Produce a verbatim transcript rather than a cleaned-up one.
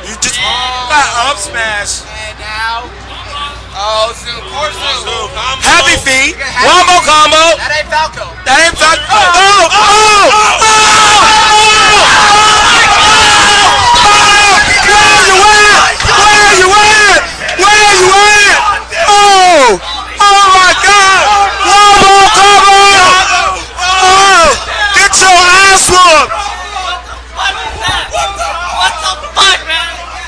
You just oh. got up smash. And now, oh, Zoom, poor Zoom. Zoom. Happy feet, Happy wombo feet. combo. That ain't Falco. That ain't Falco. Oh, oh, oh,